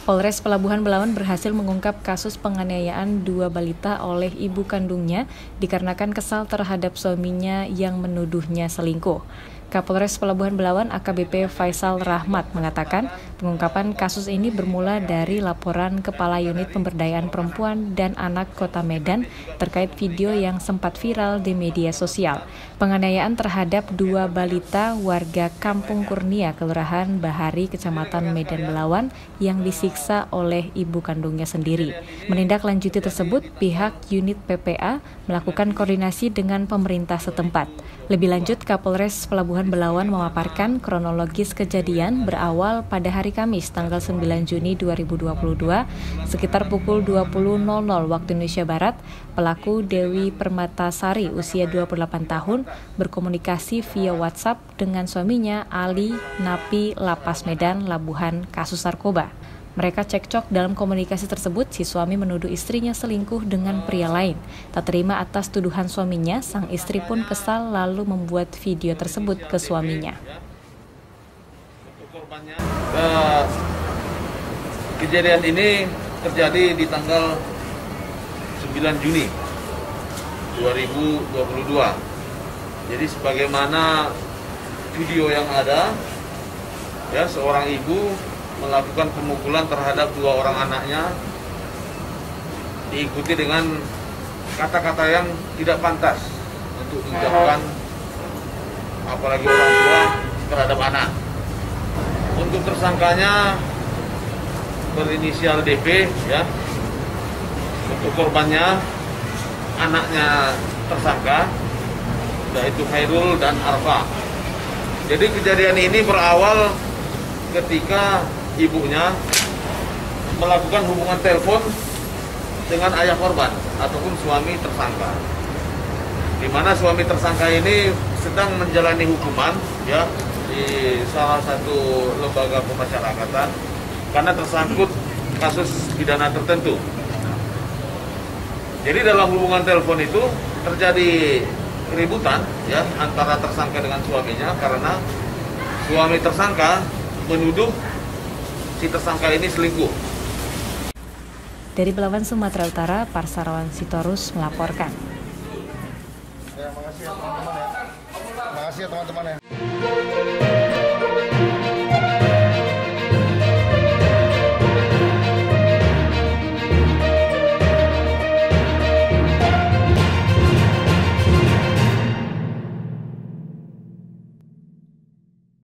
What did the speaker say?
Polres Pelabuhan Belawan berhasil mengungkap kasus penganiayaan dua balita oleh ibu kandungnya dikarenakan kesal terhadap suaminya yang menuduhnya selingkuh. Kapolres Pelabuhan Belawan AKBP Faisal Rahmat mengatakan pengungkapan kasus ini bermula dari laporan Kepala Unit Pemberdayaan Perempuan dan Anak Kota Medan terkait video yang sempat viral di media sosial. Penganiayaan terhadap dua balita warga Kampung Kurnia, Kelurahan Bahari, Kecamatan Medan Belawan yang disiksa oleh ibu kandungnya sendiri. Menindaklanjuti tersebut, pihak unit PPA melakukan koordinasi dengan pemerintah setempat. Lebih lanjut, Kapolres Pelabuhan Belawan memaparkan kronologis kejadian berawal pada hari Kamis tanggal 9 Juni 2022 sekitar pukul 20.00 waktu Indonesia Barat. Pelaku Dewi Permatasari usia 28 tahun berkomunikasi via WhatsApp dengan suaminya Ali Napi Lapas Medan Labuhan kasus narkoba. Mereka cekcok. Dalam komunikasi tersebut, si suami menuduh istrinya selingkuh dengan pria lain. Tak terima atas tuduhan suaminya, sang istri pun kesal lalu membuat video tersebut ke suaminya. Kejadian ini terjadi di tanggal 9 Juni 2022. Jadi sebagaimana video yang ada, ya, seorang ibu melakukan pemukulan terhadap dua orang anaknya, diikuti dengan kata-kata yang tidak pantas untuk diucapkan, apalagi orang tua terhadap anak. Untuk tersangkanya berinisial DP, ya. Untuk korbannya anaknya tersangka, yaitu Khairul dan Arfa. Jadi kejadian ini berawal ketika ibunya melakukan hubungan telepon dengan ayah korban ataupun suami tersangka, di mana suami tersangka ini sedang menjalani hukuman, ya, di salah satu lembaga pemasyarakatan karena tersangkut kasus pidana tertentu. Jadi dalam hubungan telepon itu terjadi keributan, ya, antara tersangka dengan suaminya karena suami tersangka menuduh si tersangka ini selingkuh. Dari Belawan, Sumatera Utara, Parsarawan Sitorus melaporkan. Ya, makasih ya teman-teman ya.